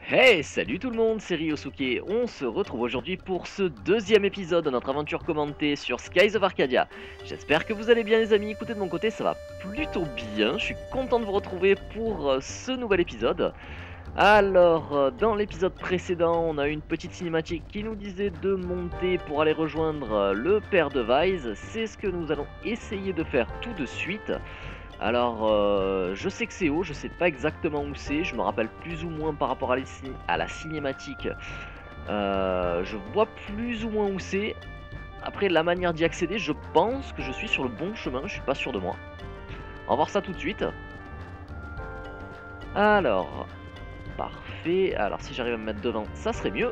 Hey, salut tout le monde, c'est Ryosuke. On se retrouve aujourd'hui pour ce deuxième épisode de notre aventure commentée sur Skies of Arcadia. J'espère que vous allez bien les amis, écoutez de mon côté ça va plutôt bien, je suis content de vous retrouver pour ce nouvel épisode. Alors, dans l'épisode précédent, on a eu une petite cinématique qui nous disait de monter pour aller rejoindre le père de Vise. C'est ce que nous allons essayer de faire tout de suite. Alors, je sais que c'est haut, je sais pas exactement où c'est, je me rappelle plus ou moins par rapport à la cinématique. Je vois plus ou moins où c'est. Après, la manière d'y accéder, je pense que je suis sur le bon chemin, je suis pas sûr de moi. On va voir ça tout de suite. Alors, parfait. Alors, si j'arrive à me mettre devant, ça serait mieux.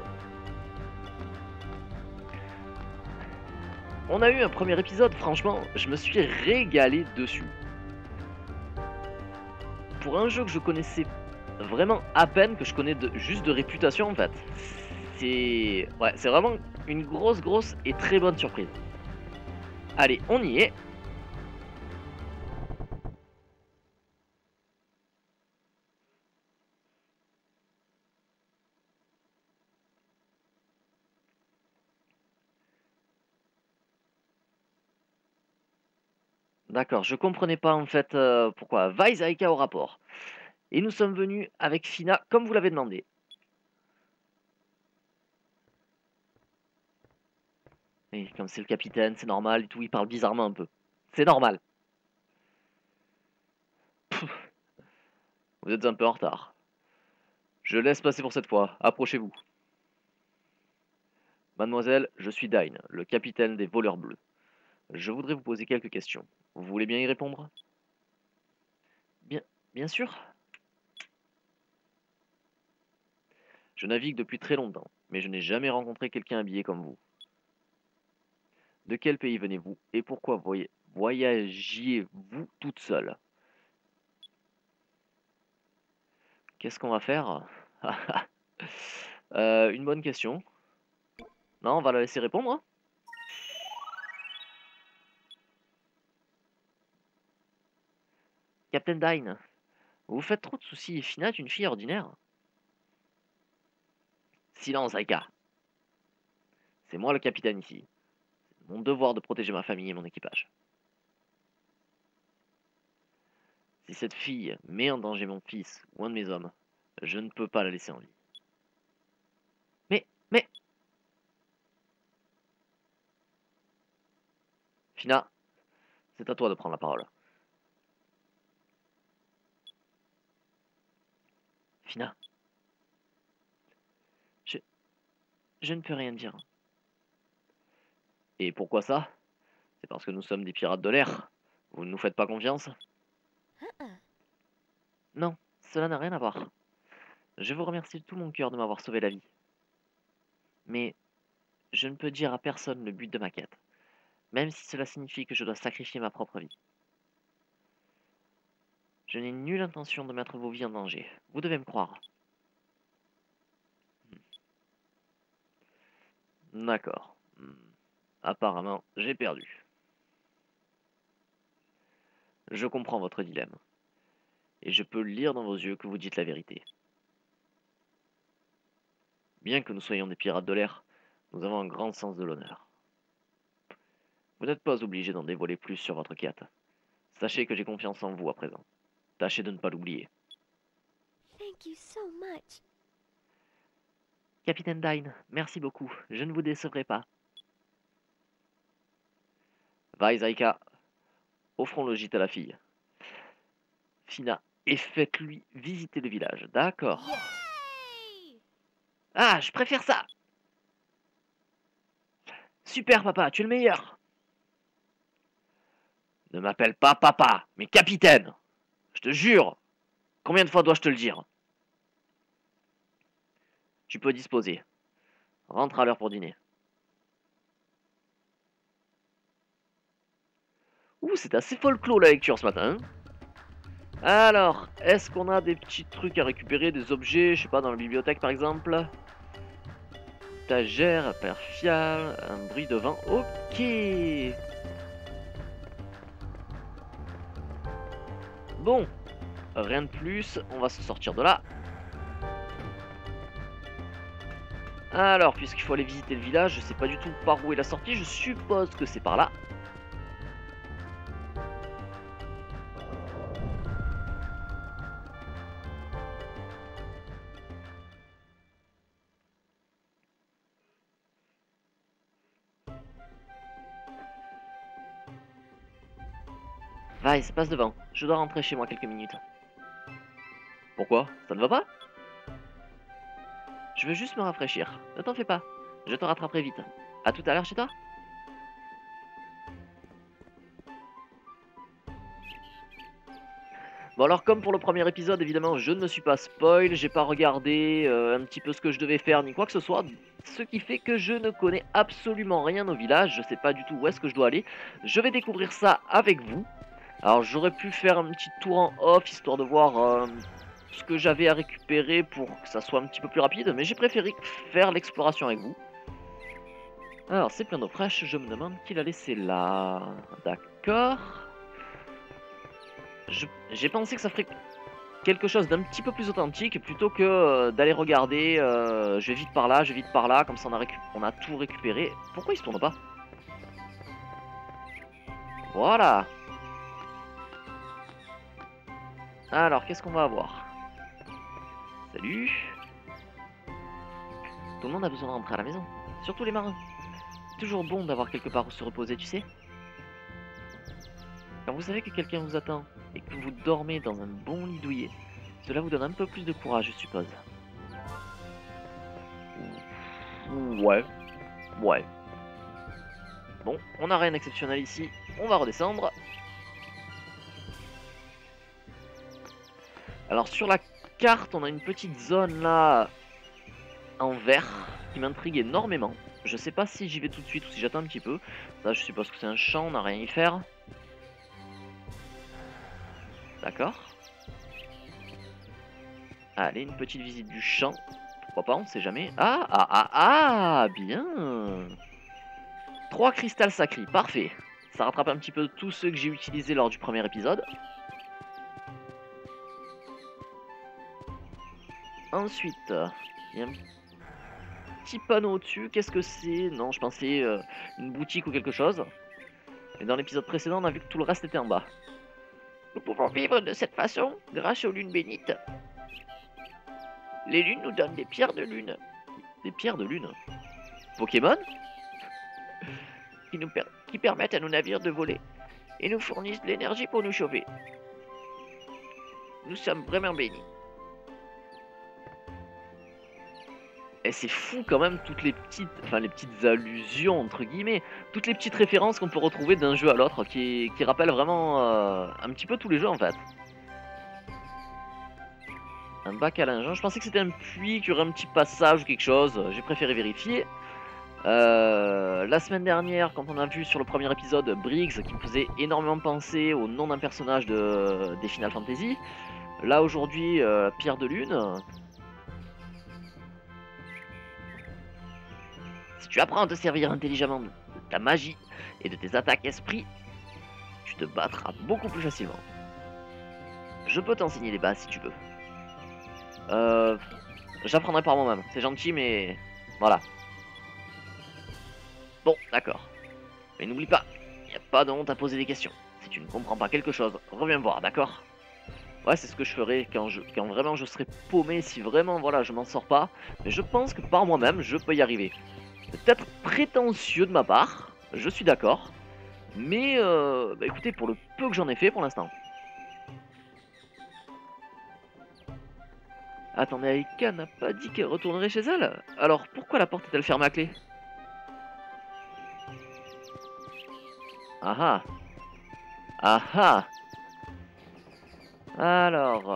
On a eu un premier épisode, franchement, je me suis régalé dessus. Pour un jeu que je connaissais vraiment à peine, que je connais juste de réputation en fait, c'est vraiment une grosse et très bonne surprise. Allez, on y est. D'accord, je comprenais pas en fait pourquoi Vice Aika au rapport. Et nous sommes venus avec Fina comme vous l'avez demandé. Et comme c'est le capitaine, c'est normal et tout, il parle bizarrement un peu. C'est normal. Vous êtes un peu en retard. Je laisse passer pour cette fois, approchez-vous. Mademoiselle, je suis Dine, le capitaine des voleurs bleus. Je voudrais vous poser quelques questions. Vous voulez bien y répondre? Bien, bien sûr. Je navigue depuis très longtemps, mais je n'ai jamais rencontré quelqu'un habillé comme vous. De quel pays venez-vous et pourquoi voyagiez-vous toute seule? Qu'est-ce qu'on va faire? Une bonne question. Non, on va la laisser répondre, hein. Captain Dine, vous faites trop de soucis. Fina est une fille ordinaire. Silence, Aika. C'est moi le capitaine ici. C'est mon devoir de protéger ma famille et mon équipage. Si cette fille met en danger mon fils ou un de mes hommes, je ne peux pas la laisser en vie. Mais, Fina, c'est à toi de prendre la parole. Fina, je, je ne peux rien dire. Et pourquoi ça? C'est parce que nous sommes des pirates de l'air. Vous ne nous faites pas confiance? Non, cela n'a rien à voir. Je vous remercie de tout mon cœur de m'avoir sauvé la vie. Mais je ne peux dire à personne le but de ma quête, même si cela signifie que je dois sacrifier ma propre vie. Je n'ai nulle intention de mettre vos vies en danger. Vous devez me croire. D'accord. Apparemment, j'ai perdu. Je comprends votre dilemme. Et je peux lire dans vos yeux que vous dites la vérité. Bien que nous soyons des pirates de l'air, nous avons un grand sens de l'honneur. Vous n'êtes pas obligé d'en dévoiler plus sur votre quête. Sachez que j'ai confiance en vous à présent. Tâchez de ne pas l'oublier. Thank you so much. Capitaine Dine, merci beaucoup. Je ne vous décevrai pas. Vai Zaika, offrons le gîte à la fille. Fina, et faites-lui visiter le village. D'accord. Yay! Ah, je préfère ça. Super papa, tu es le meilleur. Ne m'appelle pas papa, mais capitaine. Je te jure. Combien de fois dois-je te le dire? Tu peux disposer. Rentre à l'heure pour dîner. Ouh, c'est assez folklore la lecture ce matin. Alors, est-ce qu'on a des petits trucs à récupérer, des objets, je sais pas, dans la bibliothèque par exemple? Étagère, perfial, un bruit de vent. Ok. Bon, rien de plus, on va se sortir de là. Alors, puisqu'il faut aller visiter le village, je sais pas du tout par où est la sortie, je suppose que c'est par là. Va, il se passe devant. Je dois rentrer chez moi quelques minutes. Pourquoi? Ça ne va pas? Je veux juste me rafraîchir. Ne t'en fais pas. Je te rattraperai vite. À tout à l'heure chez toi? Bon alors comme pour le premier épisode, évidemment, je ne me suis pas spoil, j'ai pas regardé un petit peu ce que je devais faire ni quoi que ce soit, ce qui fait que je ne connais absolument rien au village, je sais pas du tout où est-ce que je dois aller. Je vais découvrir ça avec vous. Alors j'aurais pu faire un petit tour en off, histoire de voir ce que j'avais à récupérer pour que ça soit un petit peu plus rapide, mais j'ai préféré faire l'exploration avec vous. Alors c'est plein d'eau fraîche, je me demande qui l'a laissé là. D'accord. J'ai pensé que ça ferait quelque chose d'un petit peu plus authentique plutôt que d'aller regarder je vais vite par là, je vais vite par là, comme ça on a tout récupéré. Pourquoi il se tourne pas? Voilà. Alors, qu'est-ce qu'on va avoir? Salut. Tout le monde a besoin de rentrer à la maison, surtout les marins. Toujours bon d'avoir quelque part où se reposer, tu sais. Quand vous savez que quelqu'un vous attend et que vous dormez dans un bon lit douillet, cela vous donne un peu plus de courage, je suppose. Ouais. Ouais. Bon, on n'a rien d'exceptionnel ici. On va redescendre. Alors sur la carte, on a une petite zone là en vert qui m'intrigue énormément. Je sais pas si j'y vais tout de suite ou si j'attends un petit peu. Ça, je suppose que c'est un champ, on n'a rien à y faire. D'accord. Allez, une petite visite du champ. Pourquoi pas, on sait jamais. Ah, ah, ah, ah, bien. 3 cristals sacrés, parfait. Ça rattrape un petit peu tous ceux que j'ai utilisés lors du premier épisode. Ensuite, il y a un petit panneau au-dessus. Qu'est-ce que c'est? Non, je pensais une boutique ou quelque chose. Mais dans l'épisode précédent, on a vu que tout le reste était en bas. Nous pouvons vivre de cette façon grâce aux lunes bénites. Les lunes nous donnent des pierres de lune. Des pierres de lune? Pokémon? Qui permettent à nos navires de voler et nous fournissent de l'énergie pour nous chauffer. Nous sommes vraiment bénis. Et c'est fou quand même toutes les petites allusions entre guillemets, toutes les petites références qu'on peut retrouver d'un jeu à l'autre qui rappellent vraiment un petit peu tous les jeux en fait. Un bac à linge, je pensais que c'était un puits, qu'il y aurait un petit passage ou quelque chose, j'ai préféré vérifier. La semaine dernière, quand on a vu sur le premier épisode Briggs, qui me faisait énormément penser au nom d'un personnage des Final Fantasy. Là aujourd'hui, Pierre de Lune. Si tu apprends à te servir intelligemment de ta magie et de tes attaques esprit, tu te battras beaucoup plus facilement. Je peux t'enseigner les bases si tu veux. J'apprendrai par moi-même, c'est gentil mais voilà. Bon, d'accord. Mais n'oublie pas, il n'y a pas de honte à poser des questions. Si tu ne comprends pas quelque chose, reviens me voir, d'accord? Ouais, c'est ce que je ferai quand vraiment je serai paumé, si vraiment, voilà, je m'en sors pas. Mais je pense que par moi-même, je peux y arriver. C'est peut-être prétentieux de ma part, je suis d'accord. Mais, bah écoutez, pour le peu que j'en ai fait pour l'instant. Attendez, Aika n'a pas dit qu'elle retournerait chez elle? Alors, pourquoi la porte est-elle fermée à clé? Ah ah. Ah ah. Alors...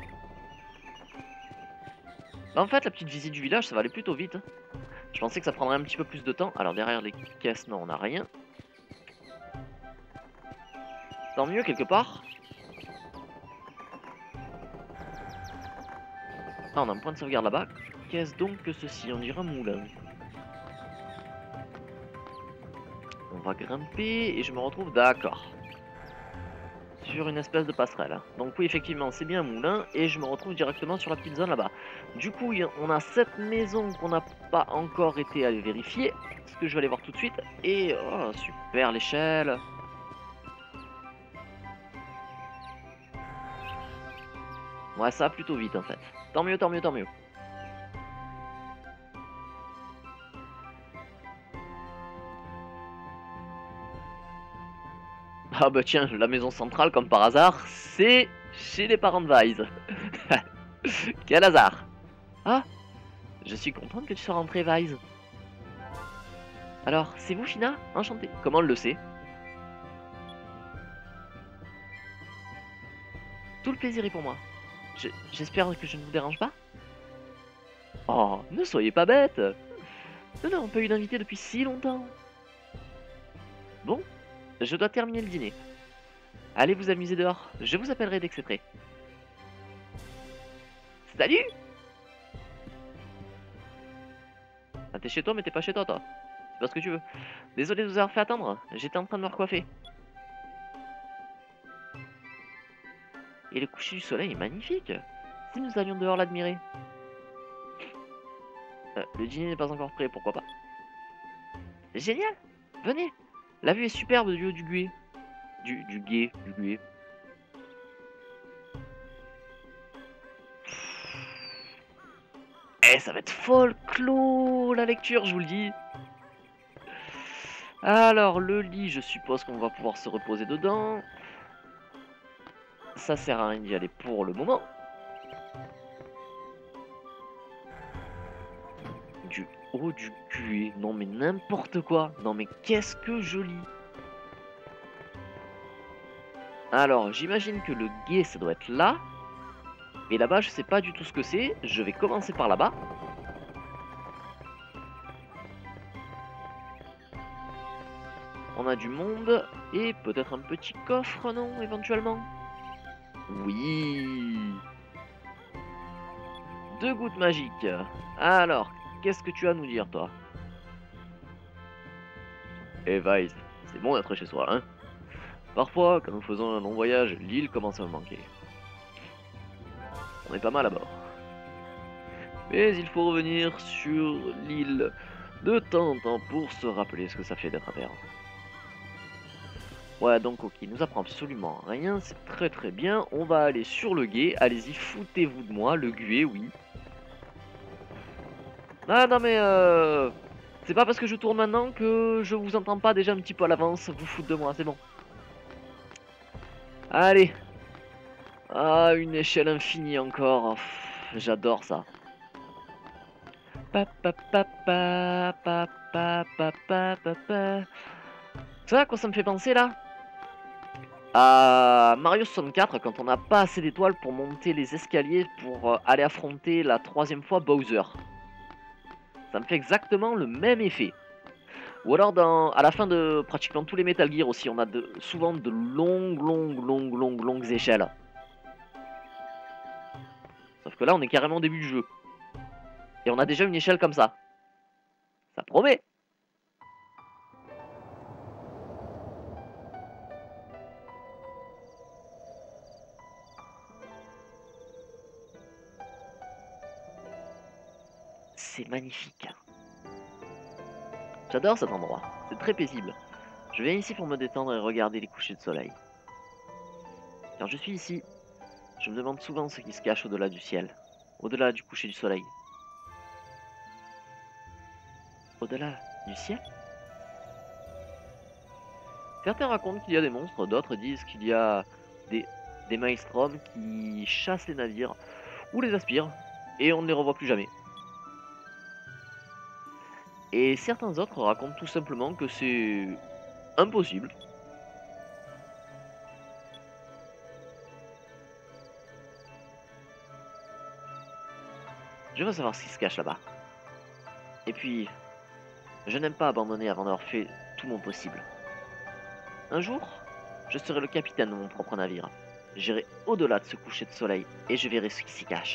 En fait, la petite visite du village, ça va aller plutôt vite. Hein. Je pensais que ça prendrait un petit peu plus de temps. Alors derrière les caisses, non, on n'a rien. Tant mieux, quelque part. Ah, on a un point de sauvegarde là-bas. Qu'est-ce donc que ceci? On dirait un moulin. On va grimper et je me retrouve... D'accord. sur une espèce de passerelle. Donc oui, effectivement, c'est bien un moulin et je me retrouve directement sur la petite zone là-bas. Du coup, on a cette maison qu'on n'a pas encore été allé vérifier, ce que je vais aller voir tout de suite. Et oh, super l'échelle. Ouais, ça va plutôt vite en fait. Tant mieux, tant mieux, tant mieux. Ah bah tiens, la maison centrale, comme par hasard, c'est chez les parents de Vise. Quel hasard. Ah, je suis contente que tu sois rentrée, Vise. Alors, c'est vous, Fina? Enchanté. Comment on le sait? Tout le plaisir est pour moi. J'espère que je ne vous dérange pas? Oh, ne soyez pas bête. Nous n'avons pas eu d'invité depuis si longtemps. Bon, je dois terminer le dîner. Allez vous amuser dehors, je vous appellerai dès que c'est prêt. Salut! Ah, t'es chez toi, mais t'es pas chez toi, toi. C'est pas ce que tu veux. Désolé de vous avoir fait attendre, j'étais en train de me recoiffer. Et le coucher du soleil est magnifique. Si nous allions dehors l'admirer. Le dîner n'est pas encore prêt, pourquoi pas? Génial! Venez! La vue est superbe du haut du gué. Du gué. Eh, ça va être folklore la lecture, je vous le dis. Alors, le lit, je suppose qu'on va pouvoir se reposer dedans. Ça sert à rien d'y aller pour le moment. Du haut du gué. Non mais n'importe quoi. Non mais qu'est-ce que je lis? Alors, j'imagine que le gué, ça doit être là. Et là-bas, je sais pas du tout ce que c'est. Je vais commencer par là-bas. On a du monde. Et peut-être un petit coffre, non, éventuellement? Oui. 2 gouttes magiques. Alors, qu'est-ce que tu as à nous dire, toi? Eh Vice, c'est bon d'être chez soi, hein? Parfois, quand nous faisons un long voyage, l'île commence à me manquer. On est pas mal à bord. Mais il faut revenir sur l'île de temps en temps pour se rappeler ce que ça fait d'être à terre. Ouais, donc ok, il nous apprend absolument rien, c'est très très bien. On va aller sur le gué, allez-y, foutez-vous de moi, le gué, oui. Ah non mais c'est pas parce que je tourne maintenant que je vous entends pas déjà un petit peu à l'avance, vous foutre de moi, c'est bon. Allez. Ah, une échelle infinie encore, oh, j'adore ça. Pa, pa, pa, pa, pa, pa, pa, pa, pa, pa. Tu sais à quoi ça me fait penser là? À Mario 64 quand on n'a pas assez d'étoiles pour monter les escaliers pour aller affronter la 3e fois Bowser. Ça me fait exactement le même effet. Ou alors à la fin de pratiquement tous les Metal Gear aussi, on a souvent de longues échelles. Sauf que là on est carrément au début du jeu. Et on a déjà une échelle comme ça. Ça promet. C'est magnifique. J'adore cet endroit, c'est très paisible. Je viens ici pour me détendre et regarder les couchers de soleil. Quand je suis ici, je me demande souvent ce qui se cache au-delà du ciel, au-delà du coucher du soleil. Au-delà du ciel? Certains racontent qu'il y a des monstres, d'autres disent qu'il y a des maelstroms qui chassent les navires ou les aspirent et on ne les revoit plus jamais. Et certains autres racontent tout simplement que c'est impossible. Je veux savoir ce qui se cache là-bas. Et puis, je n'aime pas abandonner avant d'avoir fait tout mon possible. Un jour, je serai le capitaine de mon propre navire. J'irai au-delà de ce coucher de soleil et je verrai ce qui s'y cache.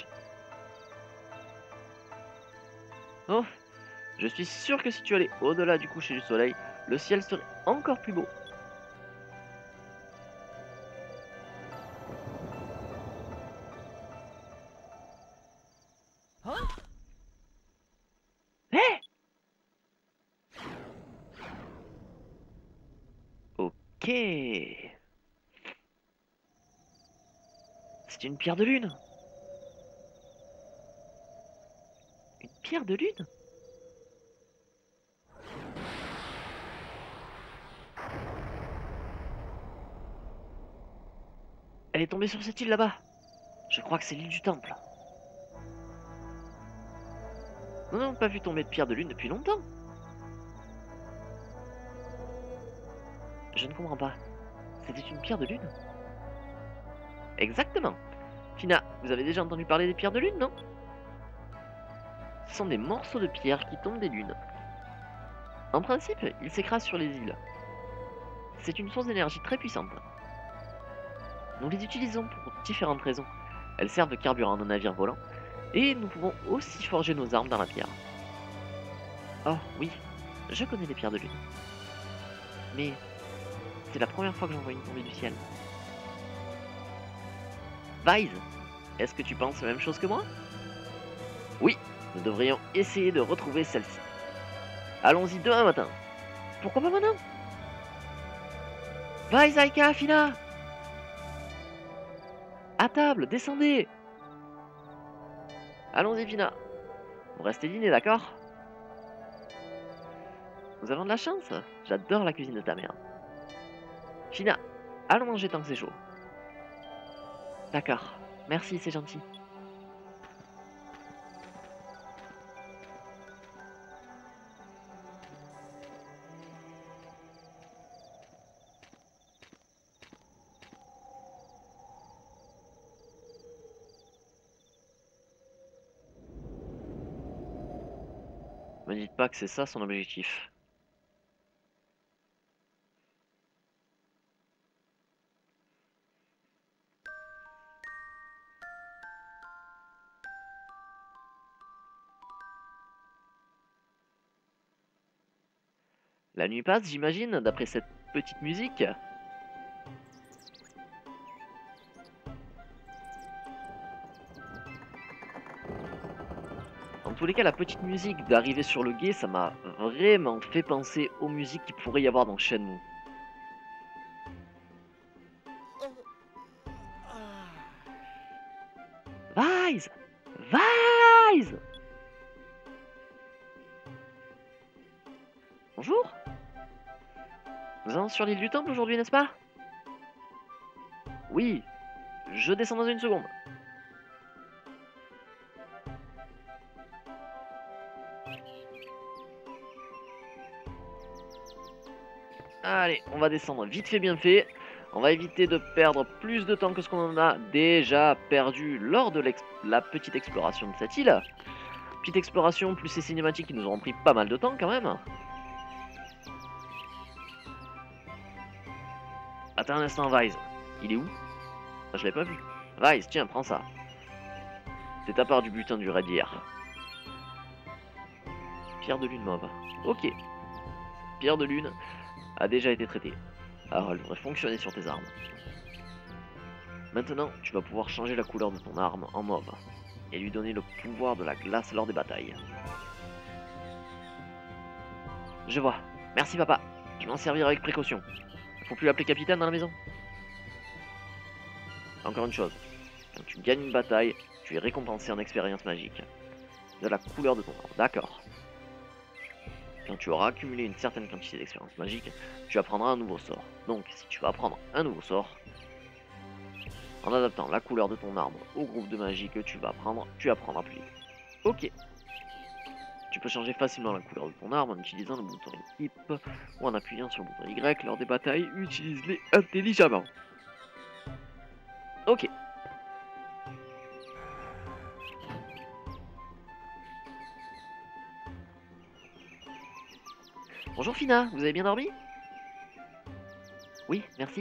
Oh, je suis sûr que si tu allais au-delà du coucher du soleil, le ciel serait encore plus beau. Hé! Ok. C'est une pierre de lune. Une pierre de lune? Elle est tombée sur cette île là-bas. Je crois que c'est l'île du temple. Nous n'avons pas vu tomber de pierre de lune depuis longtemps. Je ne comprends pas. C'était une pierre de lune? Exactement. Fina, vous avez déjà entendu parler des pierres de lune, non? Ce sont des morceaux de pierre qui tombent des lunes. En principe, ils s'écrasent sur les îles. C'est une source d'énergie très puissante. Nous les utilisons pour différentes raisons. Elles servent de carburant à nos navires volants, et nous pouvons aussi forger nos armes dans la pierre. Oh oui, je connais les pierres de lune. Mais c'est la première fois que j'en vois une tomber du ciel. Vise, est-ce que tu penses la même chose que moi? Oui, nous devrions essayer de retrouver celle-ci. Allons-y demain matin. Pourquoi pas maintenant? Vise, Aika, Fina! À table, descendez! Allons-y, Fina. Vous restez dîner, d'accord? Nous avons de la chance. J'adore la cuisine de ta mère. Fina, allons manger tant que c'est chaud. D'accord. Merci, c'est gentil. Me dites pas que c'est ça son objectif. La nuit passe, j'imagine, d'après cette petite musique. En tous les cas, la petite musique d'arriver sur le gué, ça m'a vraiment fait penser aux musiques qu'il pourrait y avoir dans Shenmue. Vise! Vise! Bonjour? Nous allons sur l'île du temple aujourd'hui, n'est-ce pas? Oui, je descends dans une seconde. Allez, on va descendre vite fait bien fait. On va éviter de perdre plus de temps que ce qu'on en a déjà perdu lors de la petite exploration de cette île. Petite exploration plus ces cinématiques qui nous auront pris pas mal de temps quand même. Attends un instant, Vise. Il est où? Je l'ai pas vu. Vise, tiens, prends ça. C'est ta part du butin du raid d'hier. Pierre de lune mauve. Ok. Pierre de lune a déjà été traitée. Alors elle devrait fonctionner sur tes armes. Maintenant, tu vas pouvoir changer la couleur de ton arme en mauve et lui donner le pouvoir de la glace lors des batailles. Je vois. Merci papa. Je m'en servirai avec précaution. Faut plus l'appeler capitaine dans la maison. Encore une chose. Quand tu gagnes une bataille, tu es récompensé en expérience magique. De la couleur de ton arme. D'accord. Quand tu auras accumulé une certaine quantité d'expérience magique, tu apprendras un nouveau sort. Donc, si tu vas apprendre un nouveau sort, en adaptant la couleur de ton arme au groupe de magie que tu vas apprendre, tu apprendras plus vite. Ok. Tu peux changer facilement la couleur de ton arme en utilisant le bouton équipe ou en appuyant sur le bouton Y lors des batailles. Utilise-les intelligemment. Ok. Bonjour Fina, vous avez bien dormi? Oui, merci.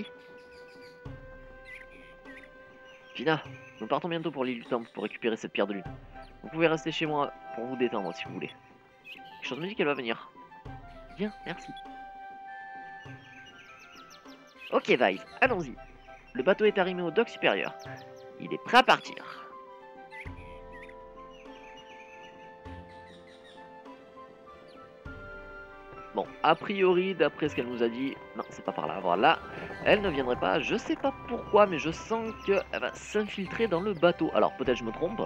Fina, nous partons bientôt pour l'île du temple pour récupérer cette pierre de lune. Vous pouvez rester chez moi pour vous détendre si vous voulez. Quelque chose me dit qu'elle va venir. Bien, merci. Ok Vise, allons-y. Le bateau est arrimé au dock supérieur. Il est prêt à partir. Bon, a priori, d'après ce qu'elle nous a dit, non, c'est pas par là, voilà. Elle ne viendrait pas, je sais pas pourquoi, mais je sens qu'elle va s'infiltrer dans le bateau. Alors, peut-être je me trompe.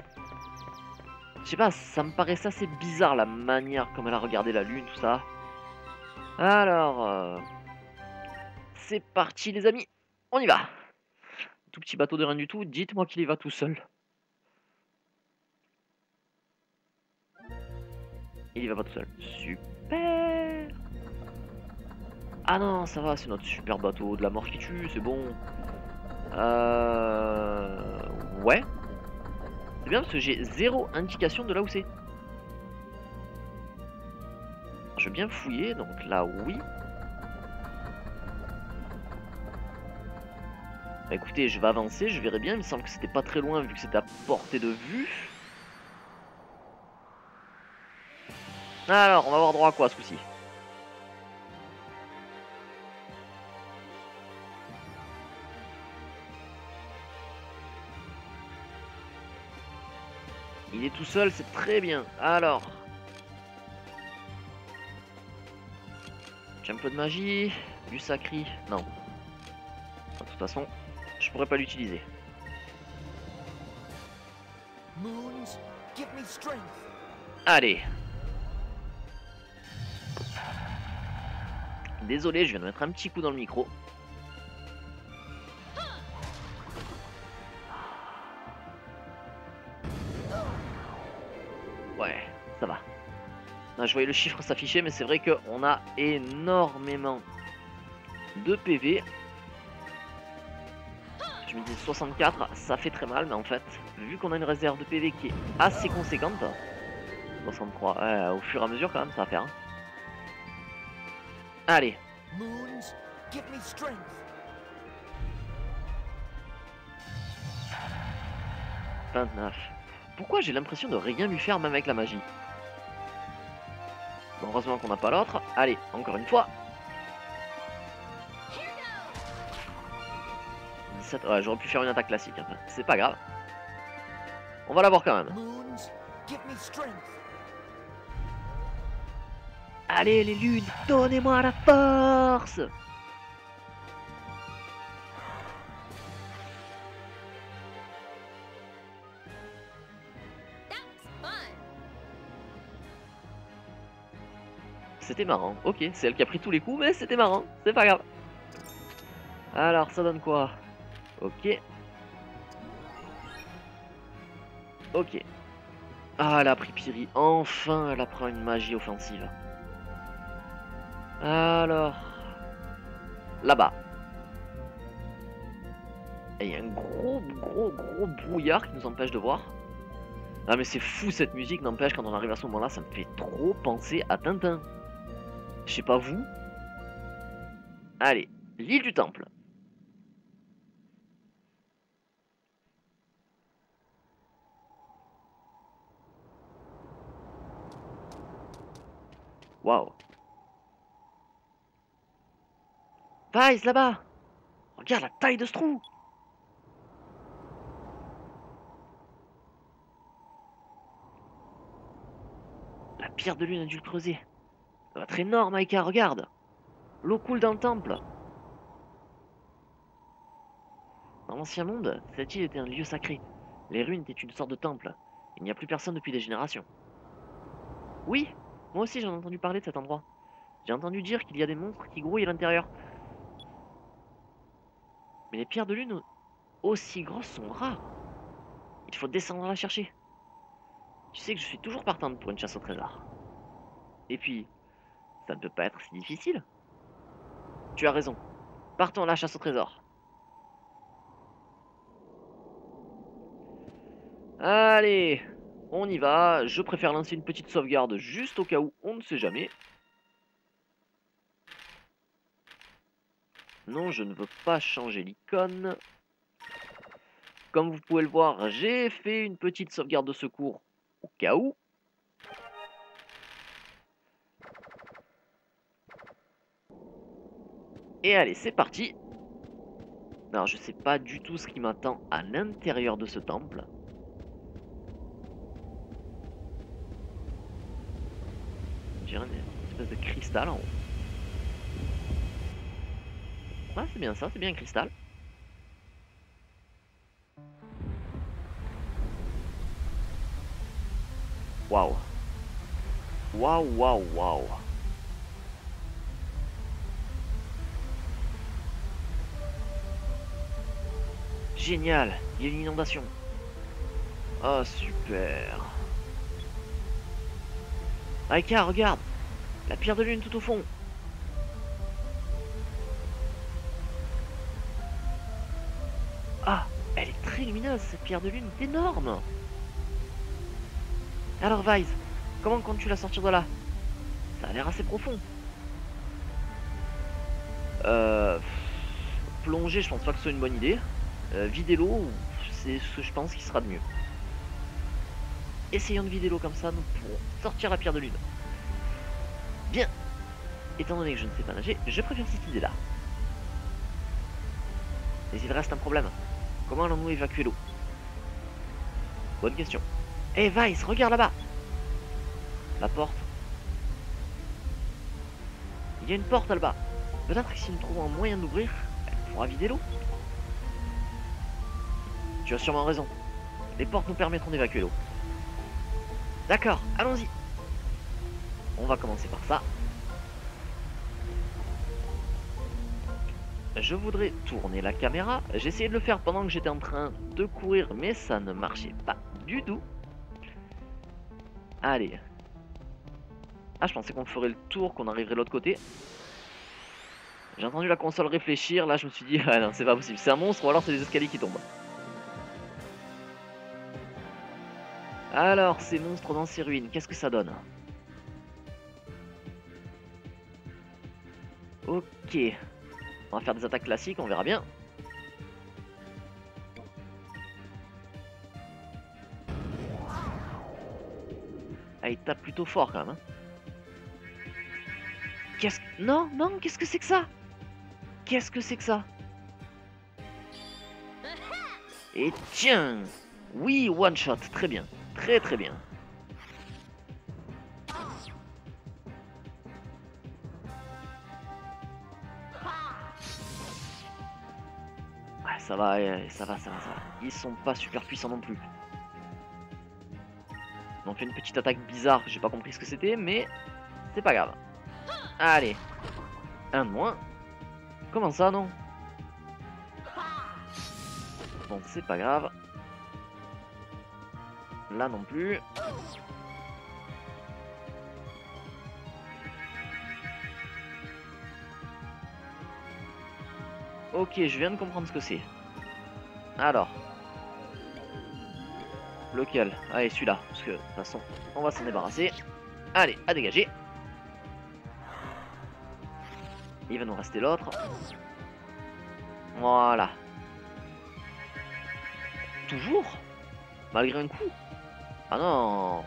Je sais pas, ça me paraissait assez bizarre la manière comme elle a regardé la lune, tout ça. Alors, c'est parti les amis, on y va. Tout petit bateau de rien du tout, dites-moi qu'il y va tout seul. Il y va pas tout seul. Super. Ah non, ça va, c'est notre super bateau de la mort qui tue, c'est bon. Ouais. C'est bien parce que j'ai zéro indication de là où c'est. Je veux bien fouiller, donc là oui. Bah écoutez, je vais avancer, je verrai bien, il me semble que c'était pas très loin vu que c'était à portée de vue. Alors, on va avoir droit à quoi ce coup-ci? Il est tout seul, c'est très bien. Alors. J'ai un peu de magie, du sacri. Non. De toute façon, je pourrais pas l'utiliser. Moons, give me strength. Allez. Désolé, je viens de mettre un petit coup dans le micro. Ouais, ça va. Non, je voyais le chiffre s'afficher, mais c'est vrai qu'on a énormément de PV. Je me dis 64, ça fait très mal, mais en fait, vu qu'on a une réserve de PV qui est assez conséquente, 63, au fur et à mesure quand même, ça va faire. Hein. Allez. Moons, give me strength. 29. Pourquoi j'ai l'impression de rien lui faire même avec la magie? Bon, heureusement qu'on n'a pas l'autre. Allez, encore une fois. 17. Ouais, j'aurais pu faire une attaque classique. Hein. C'est pas grave. On va l'avoir quand même. Moons, give me strength. Allez les lunes, donnez-moi la force. That's fun. C'était marrant. Ok, c'est elle qui a pris tous les coups, mais c'était marrant. C'est pas grave. Alors, ça donne quoi? Ok. Ok. Ah, elle a pris Piri. Enfin, elle apprend une magie offensive. Alors... Là-bas. Et il y a un gros brouillard qui nous empêche de voir. Ah mais c'est fou cette musique, n'empêche, quand on arrive à ce moment-là, ça me fait trop penser à Tintin. Je sais pas vous. Allez, l'île du Temple. Waouh. Vice, là-bas. Regarde la taille de ce trou. La pierre de lune a dû le creuser. Ça doit être énorme, Aika, regarde. L'eau coule dans le temple. Dans l'ancien monde, cette île était un lieu sacré. Les ruines étaient une sorte de temple. Il n'y a plus personne depuis des générations. Oui, moi aussi j'en ai entendu parler de cet endroit. J'ai entendu dire qu'il y a des monstres qui grouillent à l'intérieur. Mais les pierres de lune aussi grosses sont rares. Il faut descendre la chercher. Tu sais que je suis toujours partante pour une chasse au trésor. Et puis, ça ne peut pas être si difficile. Tu as raison. Partons à la chasse au trésor. Allez, on y va. Je préfère lancer une petite sauvegarde juste au cas où on ne sait jamais. Non, je ne veux pas changer l'icône. Comme vous pouvez le voir, j'ai fait une petite sauvegarde de secours au cas où. Et allez, c'est parti. Alors, je sais pas du tout ce qui m'attend à l'intérieur de ce temple. J'ai rien espèce de cristal en haut. Ouais, c'est bien ça, c'est bien un cristal. Waouh. Waouh, waouh, waouh. Génial, il y a une inondation. Oh, super. Aika, regarde. La pierre de lune tout au fond. Ah, elle est très lumineuse, cette pierre de lune est énorme. Alors, Vise, comment comptes-tu la sortir de là? Ça a l'air assez profond. Euh... Plonger, je pense pas que ce soit une bonne idée. Vider l'eau, c'est ce que je pense qui sera de mieux. Essayons de vider l'eau comme ça, nous pourrons sortir la pierre de lune. Bien. Étant donné que je ne sais pas nager, je préfère cette idée-là. Mais il reste un problème. Comment allons-nous évacuer l'eau? Bonne question. Hé Vice, regarde là-bas. La porte. Il y a une porte là-bas. Peut-être que si nous trouvons un moyen d'ouvrir, elle pourra vider l'eau. Tu as sûrement raison. Les portes nous permettront d'évacuer l'eau. D'accord, allons-y. On va commencer par ça. Je voudrais tourner la caméra. J'ai essayé de le faire pendant que j'étais en train de courir, mais ça ne marchait pas du tout. Allez. Ah, je pensais qu'on ferait le tour, qu'on arriverait de l'autre côté. J'ai entendu la console réfléchir, là je me suis dit, ah non, c'est pas possible, c'est un monstre ou alors c'est des escaliers qui tombent. Alors, ces monstres dans ces ruines, qu'est-ce que ça donne? Ok. On va faire des attaques classiques, on verra bien. Ah, il tape plutôt fort quand même. Hein. Qu'est-ce que... Non, non, qu'est-ce que c'est que ça? Qu'est-ce que c'est que ça? Et tiens! Oui, one shot, très bien. Très très bien. Ouais, ça va, ça va, ça va, ça va. Ils sont pas super puissants non plus. On fait une petite attaque bizarre, j'ai pas compris ce que c'était, mais c'est pas grave. Allez. Un de moins. Comment ça, non? Bon, c'est pas grave. Là non plus. Ok, je viens de comprendre ce que c'est. Alors. Lequel? Allez, celui-là. Parce que, de toute façon, on va s'en débarrasser. Allez, à dégager. Il va nous rester l'autre. Voilà. Toujours? Malgré un coup? Ah non.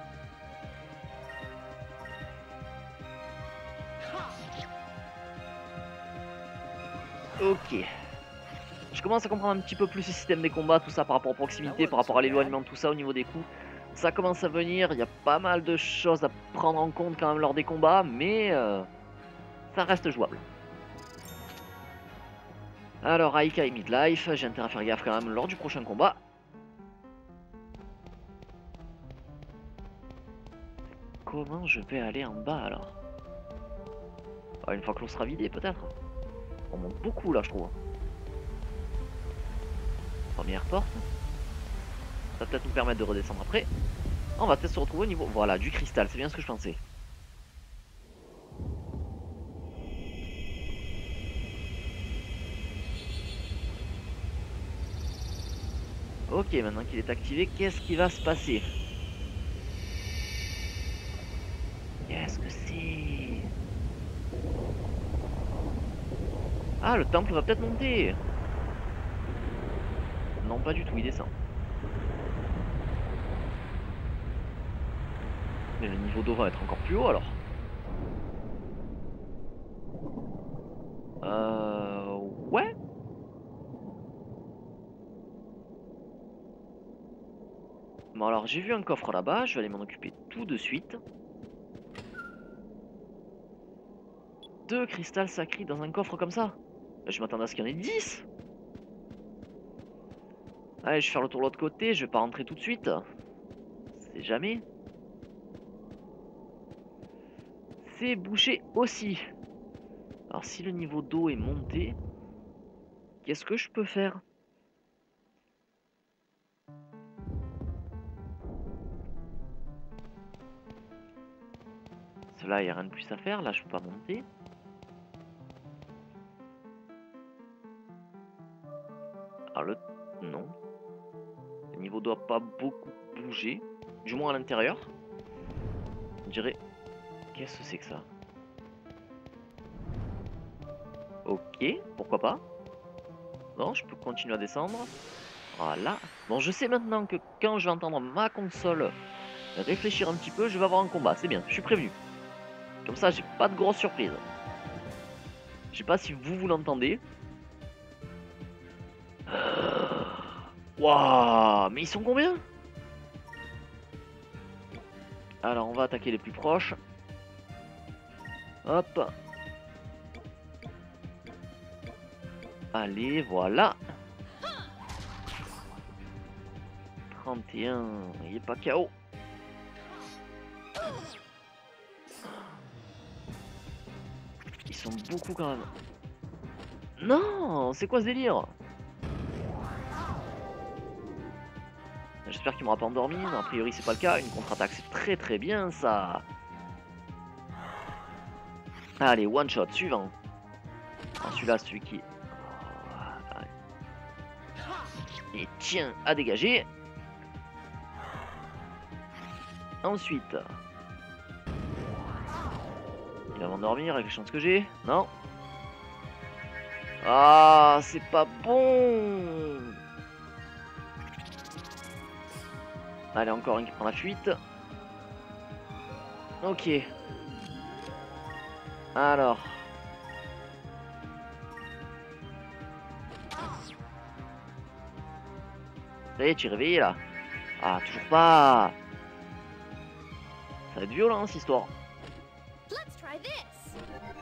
Ok. Je commence à comprendre un petit peu plus le système des combats, tout ça par rapport aux proximités, par rapport à l'éloignement, tout ça au niveau des coups. Ça commence à venir, il y a pas mal de choses à prendre en compte quand même lors des combats, mais ça reste jouable. Alors Aika et Midlife, j'ai intérêt à faire gaffe quand même lors du prochain combat. Comment je vais aller en bas alors? Ah, une fois que l'eau sera vidée peut-être. On monte beaucoup là je trouve. Première porte. Ça va peut-être nous permettre de redescendre après. On va peut-être se retrouver au niveau... Voilà, du cristal, c'est bien ce que je pensais. Ok, maintenant qu'il est activé, qu'est-ce qui va se passer? Qu'est-ce que c'est? Ah, le temple va peut-être monter. Non, pas du tout, il descend. Mais le niveau d'eau va être encore plus haut alors. Ouais. Bon alors j'ai vu un coffre là-bas, je vais aller m'en occuper tout de suite. 2 cristal sacrés dans un coffre comme ça? Je m'attendais à ce qu'il y en ait 10. Allez, je vais faire le tour de l'autre côté, je vais pas rentrer tout de suite. C'est jamais. C'est bouché aussi. Alors si le niveau d'eau est monté, qu'est-ce que je peux faire? Cela, il n'y a rien de plus à faire. Là, je peux pas monter. Ah, non. Le niveau doit pas beaucoup bouger. Du moins à l'intérieur. Je dirais... Qu'est-ce que c'est que ça? Ok, pourquoi pas. Non, je peux continuer à descendre. Voilà. Bon, je sais maintenant que quand je vais entendre ma console réfléchir un petit peu, je vais avoir un combat. C'est bien, je suis prévenu. Comme ça, j'ai pas de grosses surprises. Je sais pas si vous l'entendez. Waouh, mais ils sont combien? Alors, on va attaquer les plus proches. Hop. Allez, voilà. 31, il est pas KO. Ils sont beaucoup quand même. Non, c'est quoi ce délire? J'espère qu'il m'aura pas endormi, mais a priori c'est pas le cas. Une contre-attaque, c'est très très bien ça. Allez, one shot, suivant. Ah, celui-là, celui qui... Et tiens, à dégager. Ensuite... Il va m'endormir avec les chances que j'ai. Non. Ah, c'est pas bon. Allez, encore un qui prend la fuite. Ok. Alors. Ça y est, tu es réveillé là? Ah, toujours pas. Ça va être violent cette histoire. Let's try this.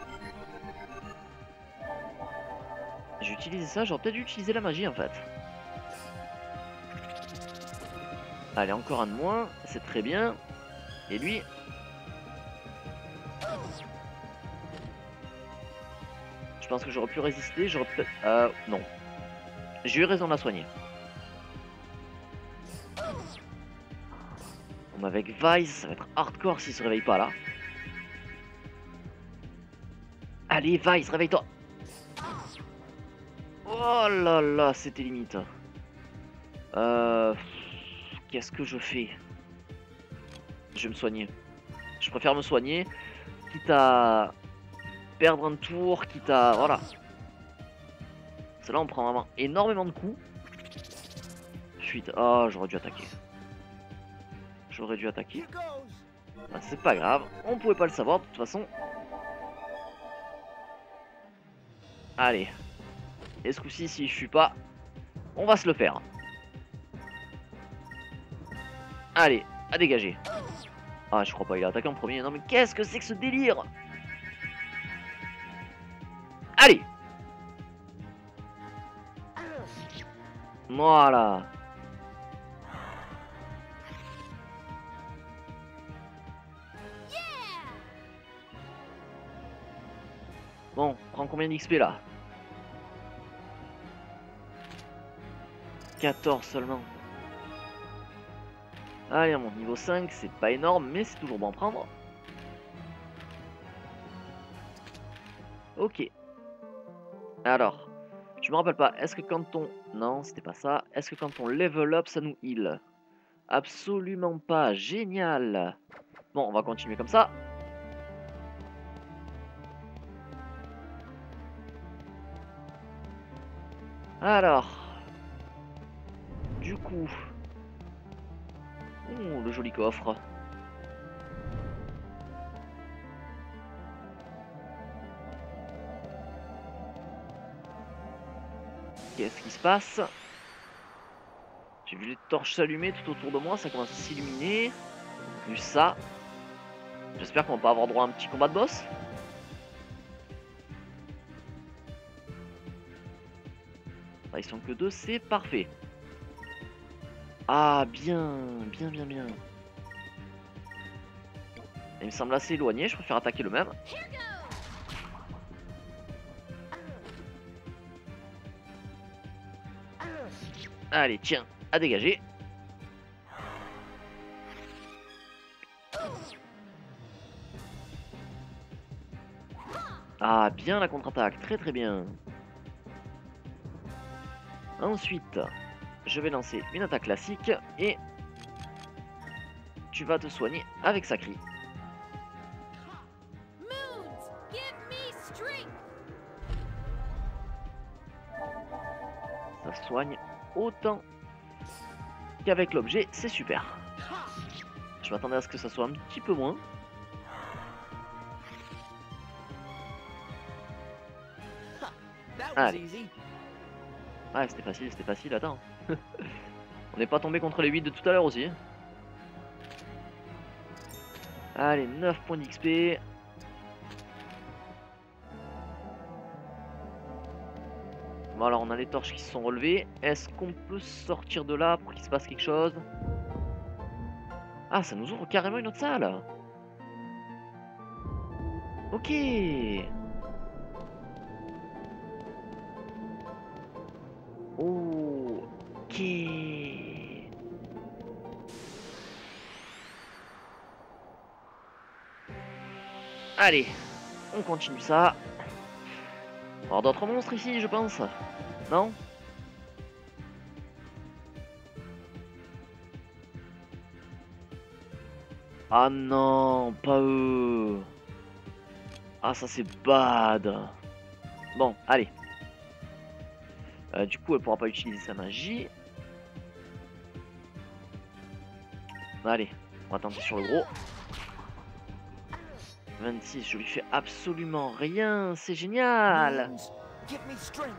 J'ai utilisé ça, j'aurais peut-être dû utiliser la magie en fait. Allez, encore un de moins, c'est très bien. Et lui... Je pense que j'aurais pu résister, j'aurais peut-être... non. J'ai eu raison de la soigner. Bon, avec Vice, ça va être hardcore s'il se réveille pas là. Allez, Vice, réveille-toi. Oh là là, c'était limite. Qu'est-ce que je fais? Je vais me soigner. Je préfère me soigner, quitte à perdre un tour, quitte à... Voilà. Parce que là, on prend vraiment énormément de coups. Fuite. Oh, j'aurais dû attaquer. J'aurais dû attaquer. Ah, c'est pas grave, on pouvait pas le savoir de toute façon. Allez. Et ce coup-ci, si je suis pas, on va se le faire. Allez, à dégager. Ah, je crois pas, il a attaqué en premier. Non mais qu'est-ce que c'est que ce délire? Allez. Voilà. Bon, prends combien d'XP là? 14 seulement. Allez, mon niveau 5, c'est pas énorme, mais c'est toujours bon à prendre. Ok. Alors, je me rappelle pas, est-ce que quand on... Non, c'était pas ça. Est-ce que quand on level up, ça nous heal? Absolument pas. Génial. Bon, on va continuer comme ça. Alors... Du coup... Ouh, le joli coffre. Qu'est-ce qui se passe? J'ai vu les torches s'allumer tout autour de moi, ça commence à s'illuminer. Plus ça. J'espère qu'on va pas avoir droit à un petit combat de boss. Là, ils sont que deux, c'est parfait. Ah, bien, bien, bien, bien. Il me semble assez éloigné, je préfère attaquer le même. Here goes. Allez, tiens, à dégager. Ah, bien la contre-attaque, très très bien. Ensuite, je vais lancer une attaque classique et tu vas te soigner avec Sacri. Moons, give me strength. Ça soigne autant qu'avec l'objet, c'est super. Je m'attendais à ce que ça soit un petit peu moins. That was Allez. easy. Ah, c'était facile, attends. On n'est pas tombé contre les 8 de tout à l'heure aussi. Allez, 9 points d'XP. Bon alors on a les torches qui se sont relevées. Est-ce qu'on peut sortir de là pour qu'il se passe quelque chose? Ah, ça nous ouvre carrément une autre salle. Ok. Ok. Allez, on continue ça. On va avoir d'autres monstres ici, je pense. Non? Ah non, pas eux. Ah, ça c'est bad. Bon, allez. Du coup, elle pourra pas utiliser sa magie. Allez, on va tenter sur le gros. 26, je lui fais absolument rien, c'est génial. Moons, give me strength.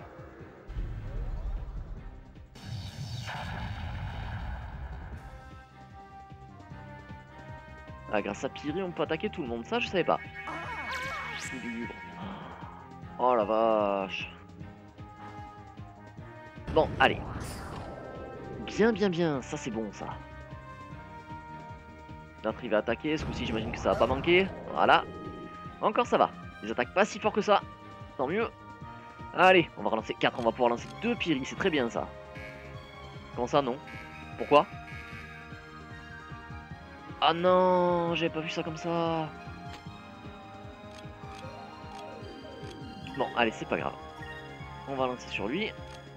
Ah, grâce à Piri, on peut attaquer tout le monde, ça je savais pas. Libre. Oh la vache. Bon, allez. Bien, bien, bien, ça c'est bon ça. L'autre il va attaquer, ce coup-ci j'imagine que ça va pas manquer. Voilà. Encore ça va. Ils attaquent pas si fort que ça. Tant mieux. Allez, on va relancer 4, on va pouvoir lancer 2 Piri, c'est très bien ça. Comment ça, non? Pourquoi? Ah non, j'avais pas vu ça comme ça. Bon, allez, c'est pas grave. On va lancer sur lui.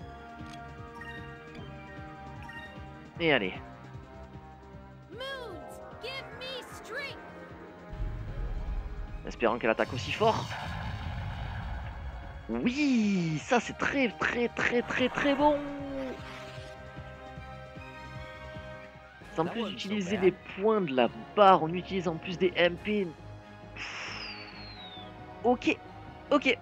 Et allez. Moons, give me strength. Espérant qu'elle attaque aussi fort. Oui, ça c'est très très très très très bon. En plus d'utiliser les points de la barre, on utilise en plus des MP. Ok, ok.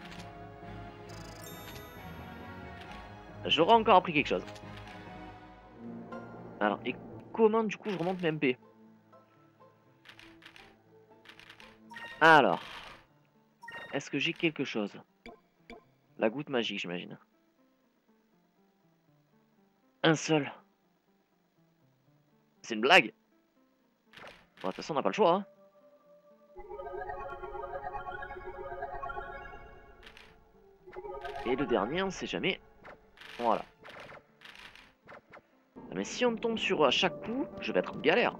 J'aurais encore appris quelque chose. Alors, et comment du coup je remonte mes MP? Alors, est-ce que j'ai quelque chose? La goutte magique, j'imagine. Un seul. C'est une blague? Bon, de toute façon, on n'a pas le choix. Hein. Et le dernier, on sait jamais. Voilà. Mais si on tombe sur à chaque coup, je vais être en galère.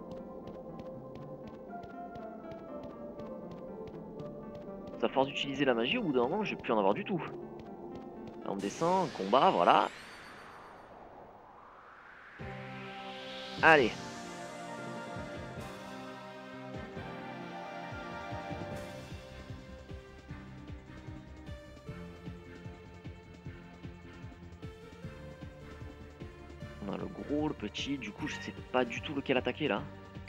À force d'utiliser la magie, au bout d'un moment, je vais plus en avoir du tout. Là, on descend, combat, voilà. Allez. On a le gros, le petit, du coup je sais pas du tout lequel attaquer là.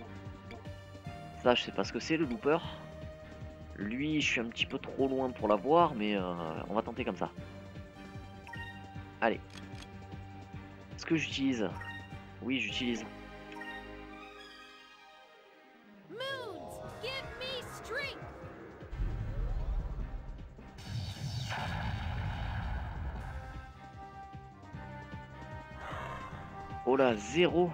Ça je sais pas ce que c'est le looper. Lui je suis un petit peu trop loin pour l'avoir mais on va tenter comme ça. Allez. Est-ce que j'utilise? Oui j'utilise. Moons, give me strength. Oh là, 0.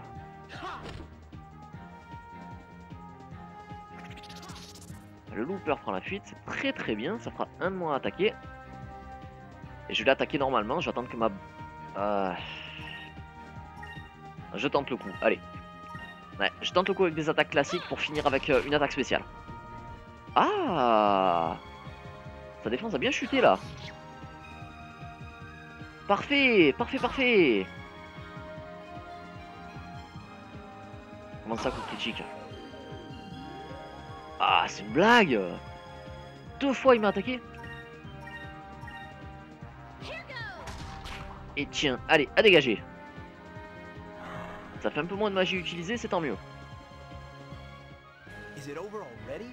Le looper prend la fuite, c'est très très bien, ça fera un de moins à attaquer. Et je vais l'attaquer normalement, je vais attendre que ma... Je tente le coup, allez. Ouais, je tente le coup avec des attaques classiques pour finir avec une attaque spéciale. Ah, sa défense a bien chuté là. Parfait, parfait, parfait. Comment ça, coup critique? Ah, c'est une blague. 2 fois il m'a attaqué. Et tiens, allez, à dégager. Ça fait un peu moins de magie utilisée, c'est tant mieux. Is it over already?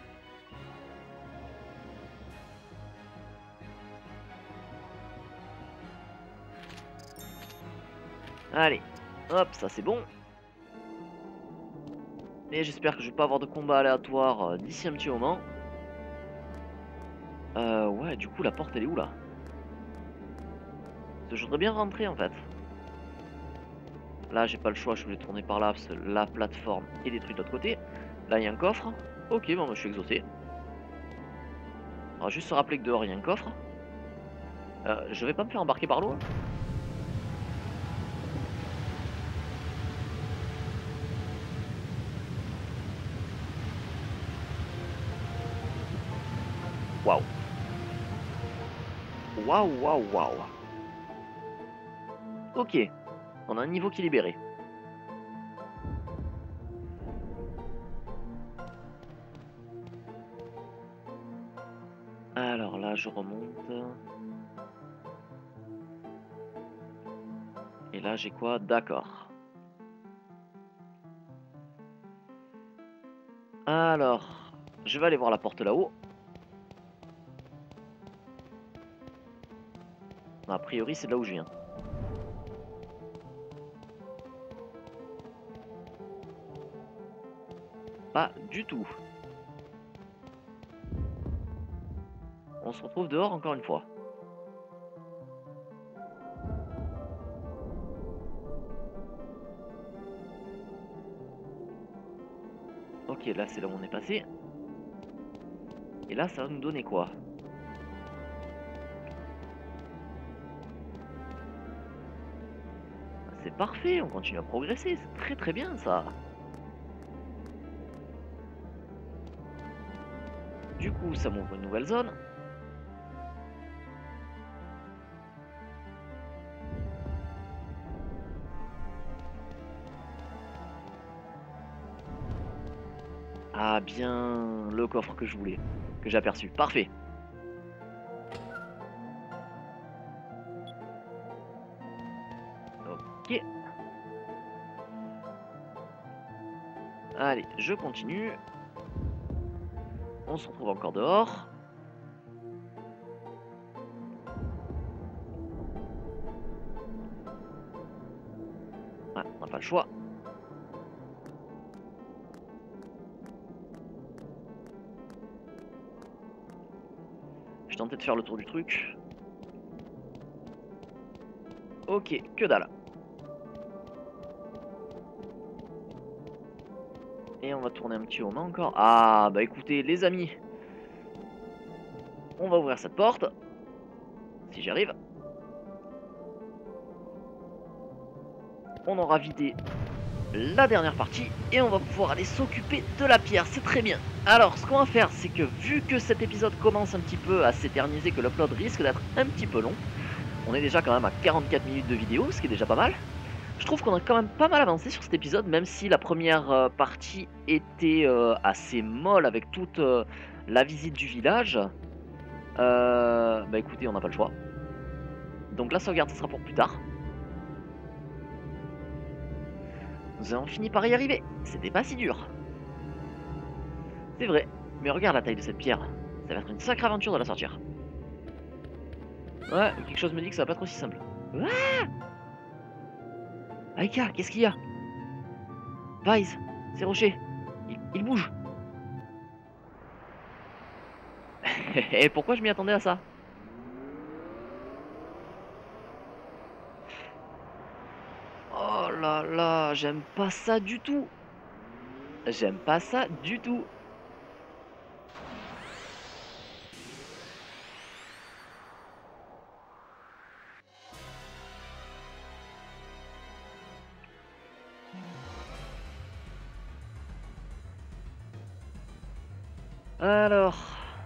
Allez, hop, ça c'est bon. Et j'espère que je vais pas avoir de combat aléatoire d'ici un petit moment. Ouais, du coup, la porte elle est où là? Parce que je voudrais bien rentrer en fait. Là, j'ai pas le choix, je voulais tourner par là parce que la plateforme est détruite de l'autre côté. Là, il y a un coffre. Ok, bon, bah, je suis exaucé. On va juste se rappeler que dehors il y a un coffre. Je vais pas me faire embarquer par l'eau, hein. Waouh. Waouh, waouh, waouh. Ok, on a un niveau qui est libéré. Alors là, je remonte. Et là, j'ai quoi? D'accord. Alors, je vais aller voir la porte là-haut. A priori, c'est de là où je viens. Pas du tout. On se retrouve dehors encore une fois. Ok, là c'est là où on est passé. Et là, ça va nous donner quoi? C'est parfait, on continue à progresser, c'est très très bien ça. Du coup, ça m'ouvre une nouvelle zone. Ah bien, le coffre que je voulais, que j'ai aperçu. Parfait. Ok. Allez, je continue. On se retrouve encore dehors. Ouais, on n'a pas le choix. Je tentais de faire le tour du truc. Ok, que dalle. Et on va tourner un petit moment encore. Ah, bah écoutez, les amis. On va ouvrir cette porte. Si j'y arrive. On aura vidé la dernière partie. Et on va pouvoir aller s'occuper de la pierre. C'est très bien. Alors, ce qu'on va faire, c'est que vu que cet épisode commence un petit peu à s'éterniser, que l'upload risque d'être un petit peu long. On est déjà quand même à 44 minutes de vidéo, ce qui est déjà pas mal. Je trouve qu'on a quand même pas mal avancé sur cet épisode, même si la première partie était assez molle avec toute la visite du village. Bah écoutez, on n'a pas le choix. Donc la sauvegarde, ce sera pour plus tard. Nous avons fini par y arriver. C'était pas si dur. C'est vrai. Mais regarde la taille de cette pierre. Ça va être une sacrée aventure de la sortir. Ouais, quelque chose me dit que ça va pas être aussi simple. Ah Aïka, qu'est-ce qu'il y a? Vice, c'est Rocher. Il bouge. Et pourquoi je m'y attendais à ça? Oh là là, j'aime pas ça du tout. J'aime pas ça du tout. Alors.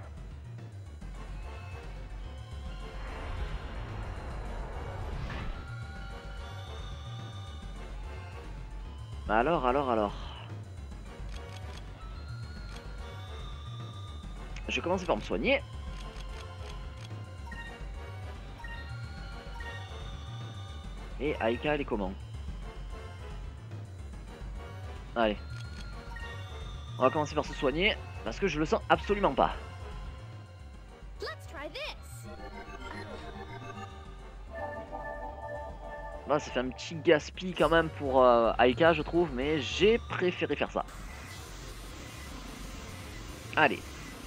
Alors. Je vais commencer par me soigner. Et Aika, elle est comment? Allez. On va commencer par se soigner, parce que je le sens absolument pas. Let's try this. Là, ça fait un petit gaspille quand même pour Aika, je trouve, mais j'ai préféré faire ça. Allez.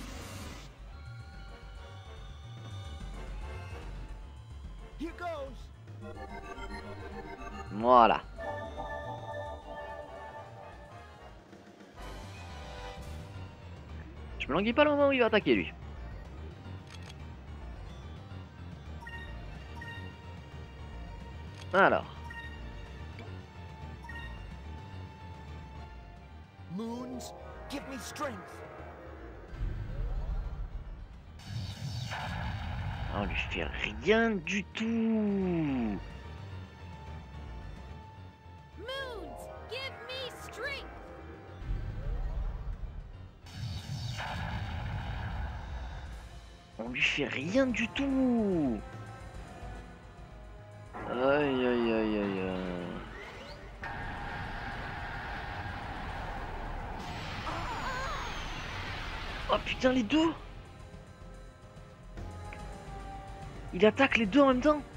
Here goes. Voilà. Je me languis pas le moment où il va attaquer, lui. Alors. Moons, give me strength. On lui fait rien du tout. Moons, give me strength. On lui fait rien du tout. Aïe aïe aïe aïe aïe. Oh putain, les deux. Il attaque les deux en même temps.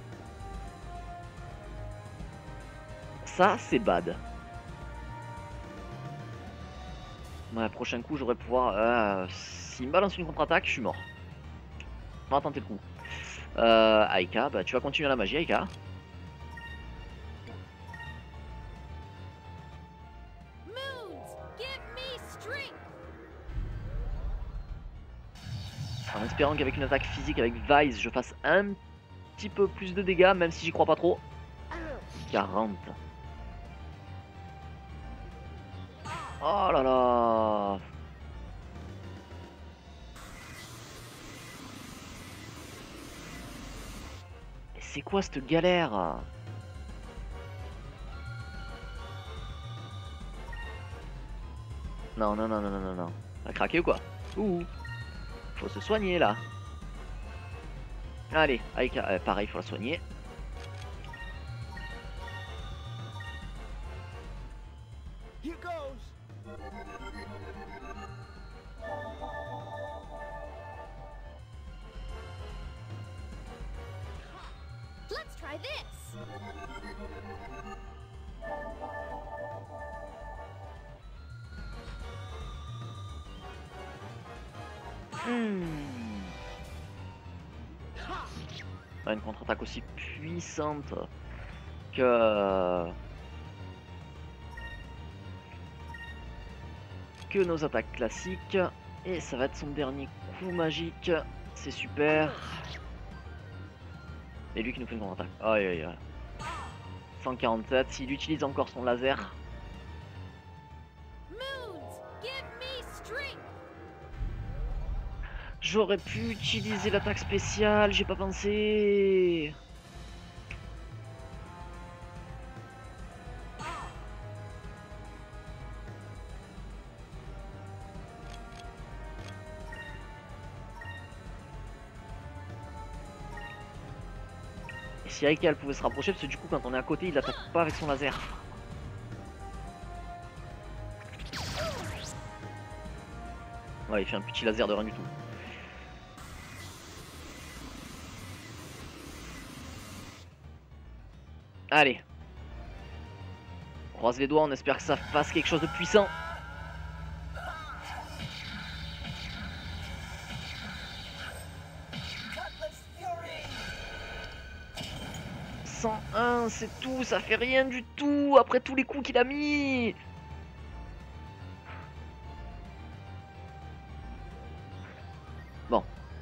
Ça, c'est bad. Ouais, prochain coup, j'aurais pouvoir... S'il me balance une contre-attaque, je suis mort. On va tenter le coup. Aika, bah, tu vas continuer la magie, Aika. Moons, give me strength. En espérant qu'avec une attaque physique avec Vice, je fasse un petit peu plus de dégâts, même si j'y crois pas trop. 40. Oh là là. Mais c'est quoi cette galère? Non, non, non, non, non, non, non. Elle a craqué ou quoi? Ouh. Faut se soigner là. Allez, Aika, pareil, faut la soigner. Here goes. Let's try this. Une contre-attaque aussi puissante que nos attaques classiques. Et ça va être son dernier coup magique. C'est super. Et lui qui nous fait une contre-attaque. Aïe aïe aïe. 147. S'il utilise encore son laser. Moons, give me strength. J'aurais pu utiliser l'attaque spéciale. J'ai pas pensé. Et si Aika elle pouvait se rapprocher, parce que du coup quand on est à côté il attaque pas avec son laser. Ouais, il fait un petit laser de rien du tout. Allez. On croise les doigts, on espère que ça fasse quelque chose de puissant. Cutlass Fury. 101. rien, c'est tout, ça fait rien du tout après tous les coups qu'il a mis. Bon.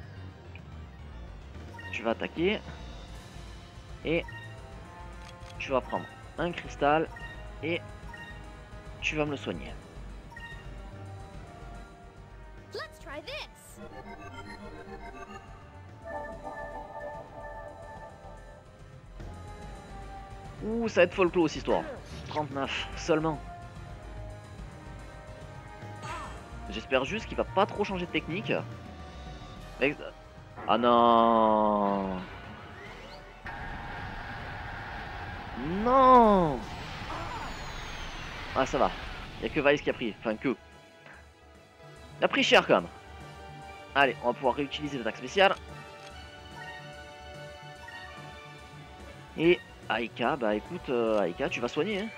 Tu vas attaquer. Et tu vas prendre un cristal et tu vas me le soigner. Let's try this. Ouh, ça va être folklore cette histoire. 39 seulement. J'espère juste qu'il va pas trop changer de technique. Ah non. Non. Ah ça va. Il y a que Vice qui a pris. Enfin que. Il a pris cher quand même. Allez, on va pouvoir réutiliser l'attaque spéciale. Et Aika, bah écoute, Aika, tu vas soigner. Hein.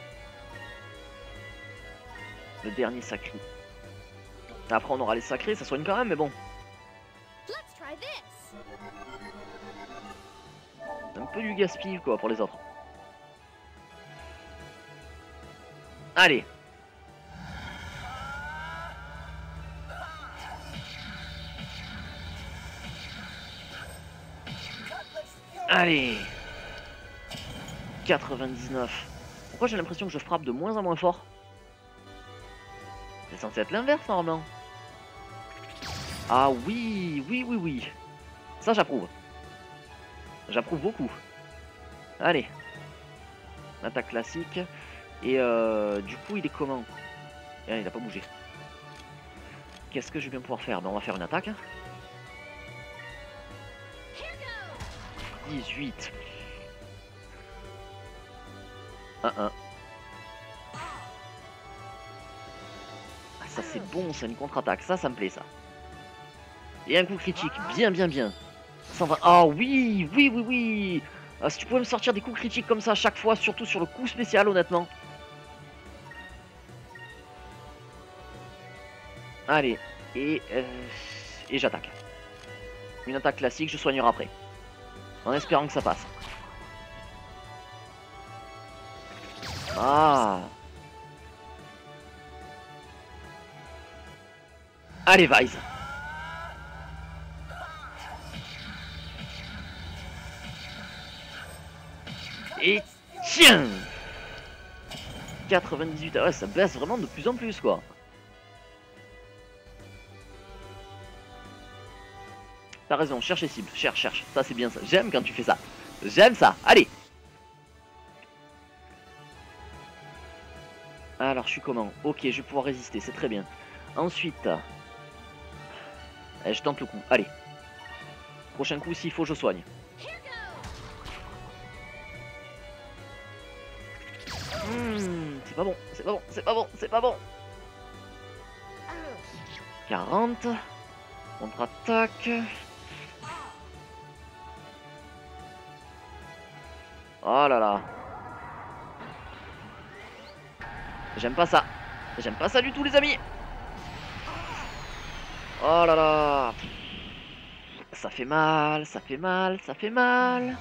Le dernier sacré. Après on aura les sacrés, ça soigne quand même, mais bon. Let's try this. Un peu du gaspille quoi pour les autres. Allez. Allez. 99. Pourquoi j'ai l'impression que je frappe de moins en moins fort? C'est censé être l'inverse normalement. Ah oui, oui, oui, oui. Ça j'approuve. J'approuve beaucoup. Allez. Attaque classique. Et du coup il est comment? Ah, il a pas bougé. Qu'est-ce que je vais bien pouvoir faire? Ben, on va faire une attaque. 18. 1-1. Ah, ça c'est bon, c'est une contre-attaque. Ça me plaît ça. Et un coup critique. Bien, bien, bien. 120. Ah oui, oui, oui, oui. Ah, si tu pouvais me sortir des coups critiques comme ça à chaque fois, surtout sur le coup spécial, honnêtement. Allez. Et j'attaque. Une attaque classique, je soignerai après. En espérant que ça passe. Ah. Allez, Vice. Et tiens 98, ah ouais, ça baisse vraiment de plus en plus, quoi. T'as raison, cherche les cibles, cherche. Ça, c'est bien ça. J'aime quand tu fais ça. J'aime ça. Allez. Alors, je suis comment? Ok, je vais pouvoir résister, c'est très bien. Ensuite... je tente le coup. Allez. Prochain coup, s'il faut, je soigne. C'est pas bon, c'est pas bon, c'est pas bon, c'est pas bon. 40. Contre-attaque. Oh là là. J'aime pas ça. J'aime pas ça du tout, les amis. Oh là là. Ça fait mal, ça fait mal, ça fait mal.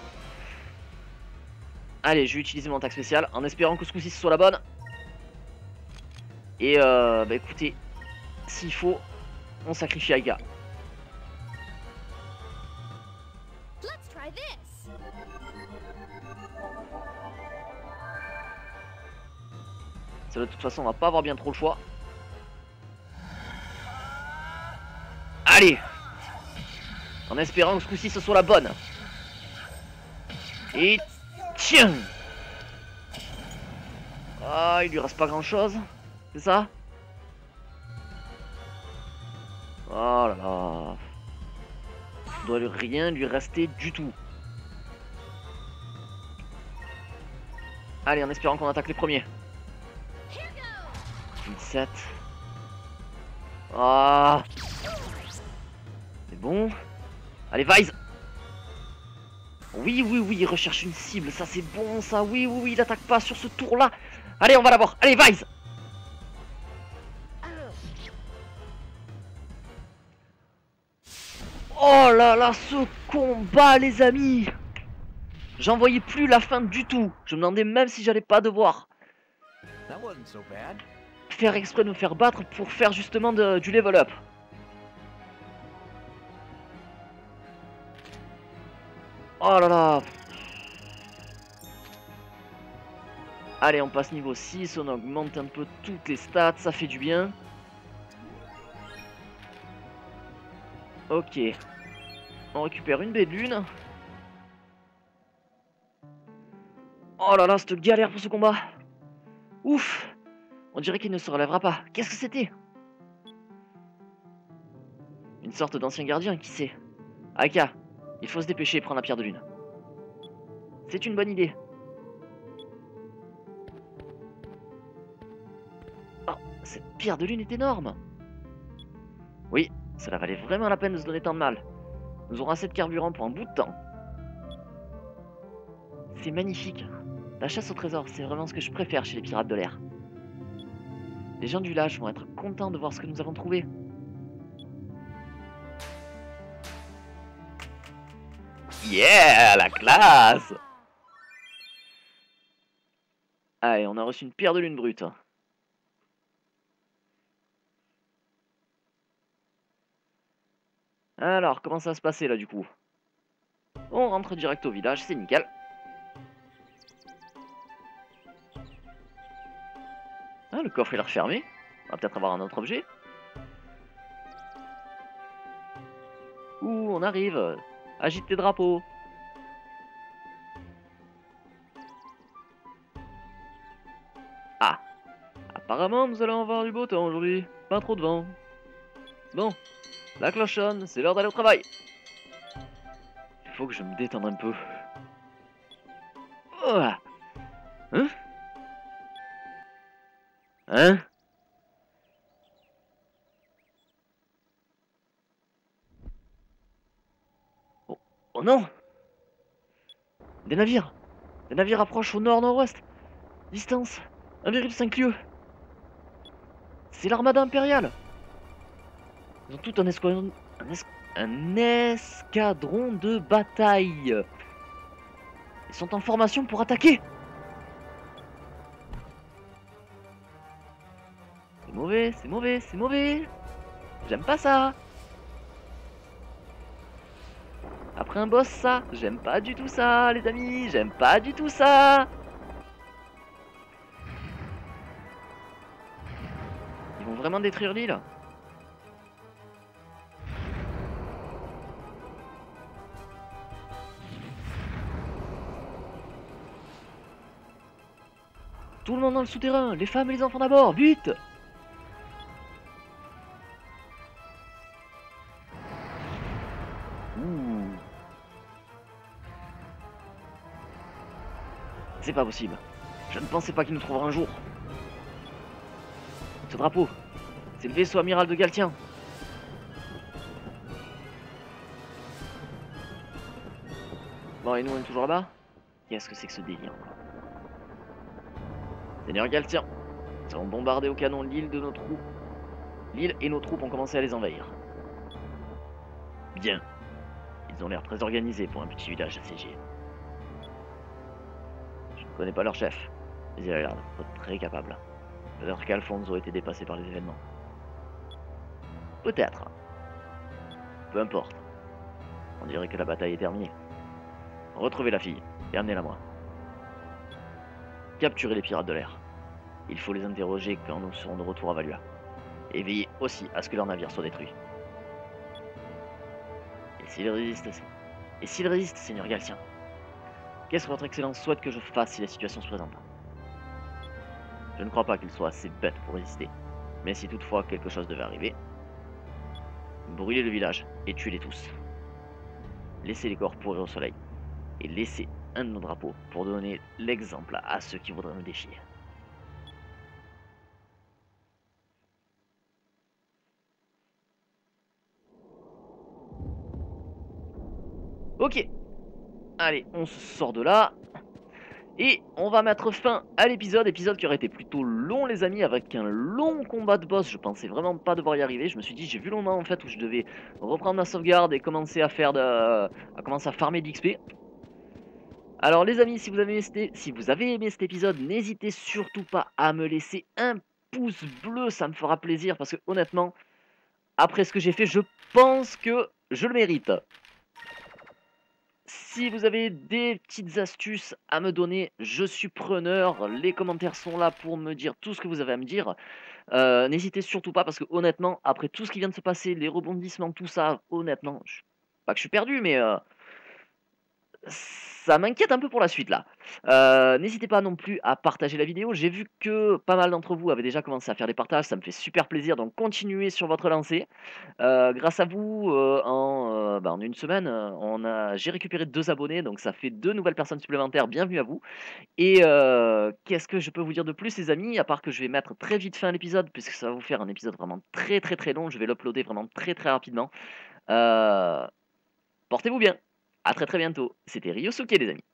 Allez, je vais utiliser mon attaque spéciale en espérant que ce coup-ci ce soit la bonne. Et bah écoutez, s'il faut, on sacrifie Aika. Let's try this. Ça, de toute façon, on va pas avoir bien trop le choix. Allez! En espérant que ce coup-ci ce soit la bonne. Et tiens! Ah, il lui reste pas grand-chose. C'est ça? Oh là là. Il doit rien lui rester du tout. Allez, en espérant qu'on attaque les premiers. 17. Ah. C'est bon. Allez, Vice. Oui, oui, oui, il recherche une cible. Ça, c'est bon, ça. Oui, oui, oui, il attaque pas sur ce tour-là. Allez, on va l'avoir. Allez, Vice. Oh là là, ce combat, les amis. J'en voyais plus la fin du tout. Je me demandais même si j'allais pas devoir That wasn't so bad. faire exprès de me faire battre pour faire justement du level up. Oh là là. Allez, on passe niveau 6, on augmente un peu toutes les stats, ça fait du bien. Ok. On récupère une baie de lune. Oh là là, cette galère pour ce combat. Ouf. On dirait qu'il ne se relèvera pas. Qu'est-ce que c'était? Une sorte d'ancien gardien, qui sait? Aka, il faut se dépêcher et prendre la pierre de lune. C'est une bonne idée. Oh, cette pierre de lune est énorme. Oui, cela valait vraiment la peine de se donner tant de mal. Nous aurons assez de carburant pour un bout de temps. C'est magnifique. La chasse au trésor, c'est vraiment ce que je préfère chez les pirates de l'air. Les gens du village vont être contents de voir ce que nous avons trouvé. Yeah, la classe! Allez, on a reçu une pierre de lune brute. Alors, comment ça va se passer là du coup? On rentre direct au village, c'est nickel. Ah, le coffre il est refermé. On va peut-être avoir un autre objet. Ouh, on arrive. Agite tes drapeaux. Ah, apparemment nous allons avoir du beau temps aujourd'hui. Pas trop de vent. Bon, la cloche sonne, c'est l'heure d'aller au travail. Il faut que je me détende un peu. Oh là. Hein? Hein? Oh, oh non! Des navires! Des navires approchent au nord-nord-ouest. Distance 1,5 lieues. C'est l'armada impériale. Ils ont tout un escadron, un escadron de bataille. Ils sont en formation pour attaquer. C'est mauvais, c'est mauvais, c'est mauvais. J'aime pas ça. Après un boss, ça. J'aime pas du tout ça, les amis. J'aime pas du tout ça. Ils vont vraiment détruire l'île. Tout le monde dans le souterrain, les femmes et les enfants d'abord, vite! Ouh. C'est pas possible. Je ne pensais pas qu'il nous trouverait un jour. Ce drapeau, c'est le vaisseau amiral de Galtien. Bon, et nous on est toujours là-bas? Qu'est-ce que c'est que ce délire? Seigneur Galtien, nous avons bombardé au canon l'île de nos troupes. L'île et nos troupes ont commencé à les envahir. Bien. Ils ont l'air très organisés pour un petit village assiégé. Je ne connais pas leur chef, mais il a l'air d'être très capable. Peut-être qu'Alphonse aurait été dépassé par les événements. Peut-être. Peu importe. On dirait que la bataille est terminée. Retrouvez la fille et amenez-la moi. Capturez les pirates de l'air. Il faut les interroger quand nous serons de retour à Valua. Et veillez aussi à ce que leur navire soit détruit. Et s'ils résistent, Seigneur Galtien, qu'est-ce que votre Excellence souhaite que je fasse si la situation se présente? Je ne crois pas qu'ils soient assez bêtes pour résister. Mais si toutefois quelque chose devait arriver, brûlez le village et tuez-les tous. Laissez les corps pourrir au soleil. Et laissez un de nos drapeaux pour donner l'exemple à ceux qui voudraient nous défier. Ok. Allez, on se sort de là. Et on va mettre fin à l'épisode qui aurait été plutôt long les amis, avec un long combat de boss. Je pensais vraiment pas devoir y arriver. Je me suis dit, j'ai vu le moment en fait où je devais reprendre ma sauvegarde et commencer à faire commencer à farmer de l'XP. Alors les amis, si vous avez aimé cet épisode, n'hésitez surtout pas à me laisser un pouce bleu, ça me fera plaisir parce que honnêtement, après ce que j'ai fait, je pense que je le mérite. Si vous avez des petites astuces à me donner, je suis preneur. Les commentaires sont là pour me dire tout ce que vous avez à me dire. N'hésitez surtout pas parce que honnêtement, après tout ce qui vient de se passer, les rebondissements, tout ça, honnêtement, pas que je suis perdu, mais ça m'inquiète un peu pour la suite là. N'hésitez pas non plus à partager la vidéo. J'ai vu que pas mal d'entre vous avaient déjà commencé à faire des partages, ça me fait super plaisir, donc continuez sur votre lancée. Grâce à vous, en une semaine, j'ai récupéré 2 abonnés, donc ça fait 2 nouvelles personnes supplémentaires. Bienvenue à vous. Et qu'est-ce que je peux vous dire de plus les amis? À part que je vais mettre très vite fin à l'épisode, puisque ça va vous faire un épisode vraiment très, très, très long. Je vais l'uploader vraiment très, très rapidement. Heu, Portez-vous bien. À très, très bientôt. C'était Ryosuke les amis.